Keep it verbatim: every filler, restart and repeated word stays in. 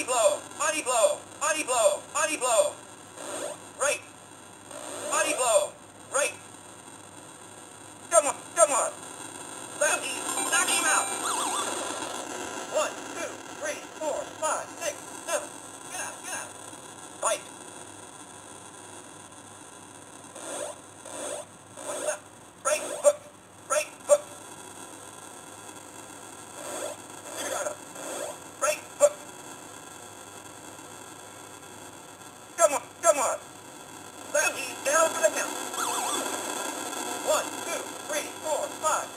blow, body blow, body blow, body blow. Right. Body blow. Right. Come on, come on. Lefty, knock him out. One, two, three, four, five, six, seven. Get out, get out. Right. What's that? Right hook. Right hook. You got him. Right hook. Come on, come on. Lefty, down for the count. One, two, three, four, five.